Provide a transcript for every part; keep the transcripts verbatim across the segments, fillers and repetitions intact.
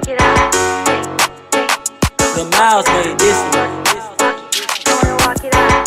walk it out. The Miles made this one. Gonna walk it out.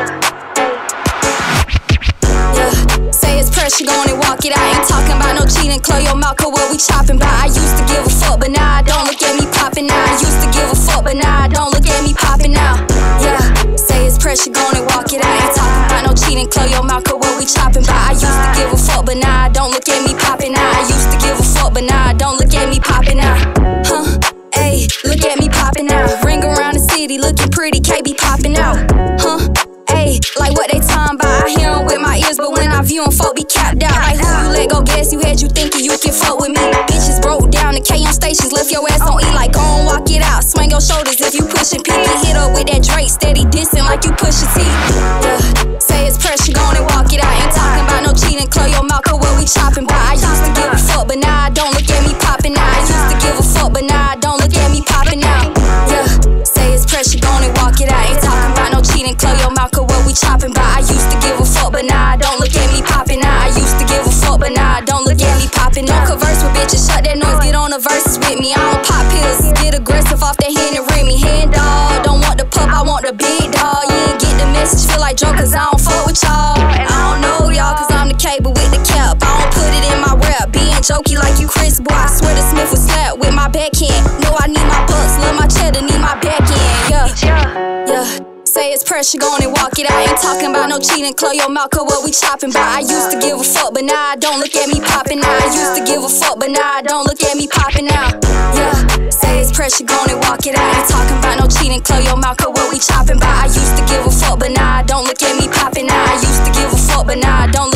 Yeah, say it's pressure, go on and walk it out. Ain't talking about no cheating, close your mouth, cause what we chopping about. I used to give a fuck, but now I don't. Look at me popping now. I used to give a fuck, but now I don't. Look at me popping now. Yeah, say it's pressure, go on and walk it out. Ain't talking about no cheating, close your mouth, cause what we chopping about. I used to give a fuck, but now I don't. Look at me popping now. I used to give a fuck, but now I don't. Look at me popping now. Huh? Ayy, look at me popping out. Ring around the city, looking pretty, K be popping out. Huh? Ayy, like what they talking about. I hear 'em with my ears, but when I view 'em, folk be capped out. Like who you let go, guess you had you thinking you can fuck with me. Bitches broke down the K on stations, left your ass on E like go on, walk it out. Swing your shoulders if you pushing P. Get hit up with that Drake, steady dissing like you pushing T. Yeah, say it's pressure, go on and walk it out. Ain't talking about no cheating, close your mouth, cause what we chopping about. I used to give a fuck, but now I don't. Look at me popping out. I used to give a fuck, but now I don't. Look at me popping out. Yeah, say it's pressure, go on and walk it out. Ain't talking about no cheating, close your mouth, cause what we chopping about. I used to give a fuck, but now I don't. Look at me popping out. I used to give a fuck, but now I don't. Look at me popping out. Don't converse with bitches, shut that noise, get on the verses with me. I don't pop pills, get aggressive off that hand and ring me. Hand dog, don't want the pup, I want the big dog. You ain't get the message, feel like Joe, cause I don't fuck with y'all. And I don't know y'all, cause I'm the cable with the cap. I don't put it in my rap, being jokey like you Chris, boy. I swear the Smith was slapped with my backhand. No, I need my bucks, love my cheddar, need my backhand. Yeah, yeah. Say it's pressure, go on and walk it out. Ain't talking about no cheating, close your mouth, cause what we chopping about. I used to give a fuck, but now I don't. Look at me popping now. I used to give a fuck, but now I don't. Look at me popping now. Yeah, say it's pressure, go on and walk it out. Ain't talking about no cheating, close your mouth, cause what we chopping about. I used to give a fuck, but now I don't. Look at me popping now. I used to give a fuck, but now I don't.